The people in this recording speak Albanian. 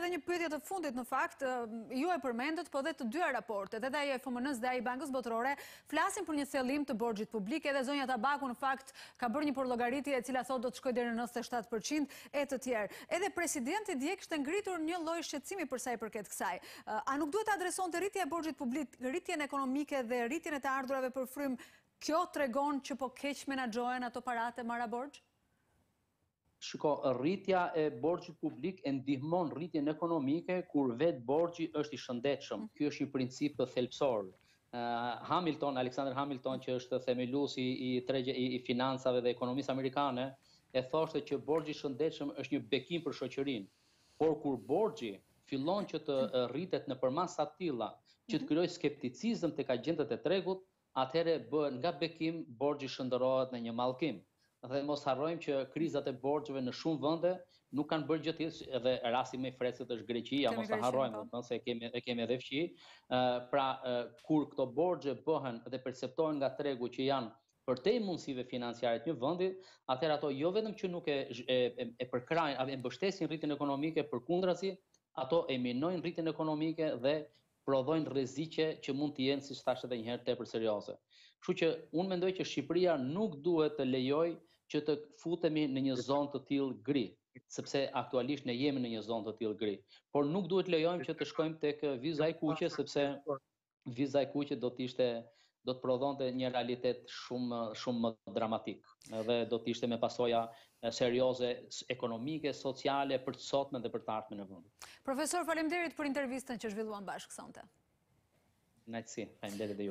edhe një pyetje të fundit në fakt, ju e përmendët, po dhe të dyja raportet, edhe ajo e FMN-s dhe ai Bankës Botërore, flasin për një thellim të borxhit publik, edhe zonja Tabaku në fakt ka bërë një përllogaritje e cila thotë do të shkojë deri në 97% e të tjerë. Edhe presidenti dje kishte ngritur një lloj shqetësimi për sa i përket kësaj. A nuk duhet të adresonte rritja e borxhit publik, rritjen ekonomike dhe rritjen e të ardhurave për frym? Kjo tregon që po keq menaxhohen ato paratë marra borxh? Shiko, rritja e borxhit publik e ndihmon rritjen ekonomike kur vetë borxhi është i shëndetshëm. Ky është një princip thelbësor. Alexander Hamilton, që është themeluesi i financave dhe ekonomisë amerikane, e thoshte që borxhi i shëndetshëm është një bekim për shoqërinë. Por kur borxhi fillon që të rritet nëpër masa të tilla, që të krijojë skepticizëm tek agjentët e tregut, atëherë bëhet nga bekim borxhi shndërrohet në një mallkim. Dhe mos harrojmë që krizat e borxheve në shumë vende nuk kanë bërë gjë tjetër, edhe rasti më i freskët është Greqia, mos ta harrojmë, se e kemi edhe fqi. Kur këto borxhe bëhen dhe perceptohen nga tregu që janë përtej mundësive financiare të një vendi, atëherë ato jo vetëm që nuk e përkrajnë, e mbështesin rritjen ekonomike, përkundrazi, ato e minojnë rritjen ekonomike dhe prodhojnë rreziqe që mund të jenë, siç thashë edhe një herë, tepër serioze. Kështu që unë mendoj që Shqipëria nuk duhet të lejojë që të futemi në një zonë të tillë gri, sepse aktualisht ne jemi në një zonë të tillë gri, por nuk duhet lejojmë që të shkojmë tek viza e kuqe, sepse viza e kuqe do të prodhonte një realitet shumë më dramatik, dhe do të ishte me pasoja serioze ekonomike, sociale, për të sotmen dhe për të ardhmen e vendit. Profesor, faleminderit për intervistën që zhvilluam bashkë sonte. Kënaqësi, faleminderit.